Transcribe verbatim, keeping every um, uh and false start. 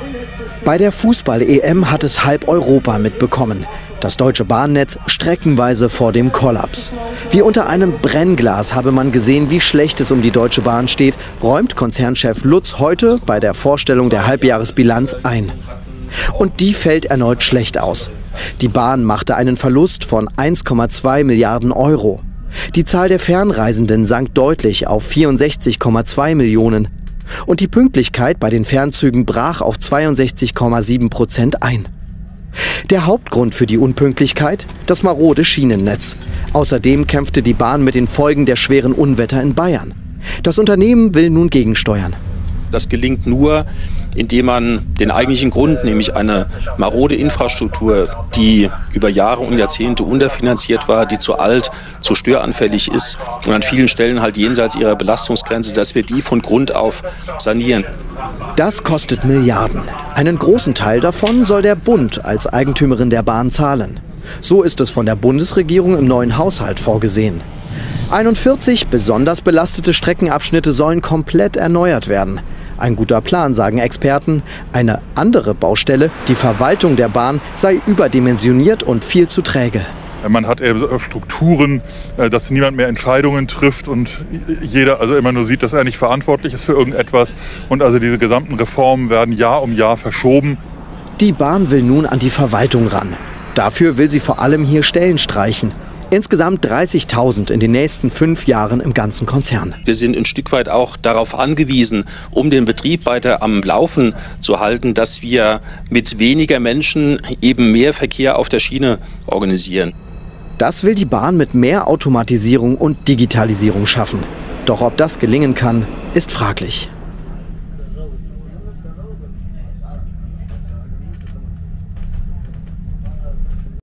Bei der Fußball-E M hat es halb Europa mitbekommen. Das deutsche Bahnnetz streckenweise vor dem Kollaps. Wie unter einem Brennglas habe man gesehen, wie schlecht es um die Deutsche Bahn steht, räumt Konzernchef Lutz heute bei der Vorstellung der Halbjahresbilanz ein. Und die fällt erneut schlecht aus. Die Bahn machte einen Verlust von eins Komma zwei Milliarden Euro. Die Zahl der Fernreisenden sank deutlich auf vierundsechzig Komma zwei Millionen. Und die Pünktlichkeit bei den Fernzügen brach auf zweiundsechzig Komma sieben Prozent ein. Der Hauptgrund für die Unpünktlichkeit? Das marode Schienennetz. Außerdem kämpfte die Bahn mit den Folgen der schweren Unwetter in Bayern. Das Unternehmen will nun gegensteuern. Das gelingt nur, indem man den eigentlichen Grund, nämlich eine marode Infrastruktur, die über Jahre und Jahrzehnte unterfinanziert war, die zu alt, zu störanfällig ist und an vielen Stellen halt jenseits ihrer Belastungsgrenze, dass wir die von Grund auf sanieren. Das kostet Milliarden. Einen großen Teil davon soll der Bund als Eigentümerin der Bahn zahlen. So ist es von der Bundesregierung im neuen Haushalt vorgesehen. einundvierzig besonders belastete Streckenabschnitte sollen komplett erneuert werden. Ein guter Plan, sagen Experten. Eine andere Baustelle, die Verwaltung der Bahn, sei überdimensioniert und viel zu träge. Man hat eher Strukturen, dass niemand mehr Entscheidungen trifft und jeder also immer nur sieht, dass er nicht verantwortlich ist für irgendetwas. Und also diese gesamten Reformen werden Jahr um Jahr verschoben. Die Bahn will nun an die Verwaltung ran. Dafür will sie vor allem hier Stellen streichen. Insgesamt dreißigtausend in den nächsten fünf Jahren im ganzen Konzern. Wir sind ein Stück weit auch darauf angewiesen, um den Betrieb weiter am Laufen zu halten, dass wir mit weniger Menschen eben mehr Verkehr auf der Schiene organisieren. Das will die Bahn mit mehr Automatisierung und Digitalisierung schaffen. Doch ob das gelingen kann, ist fraglich.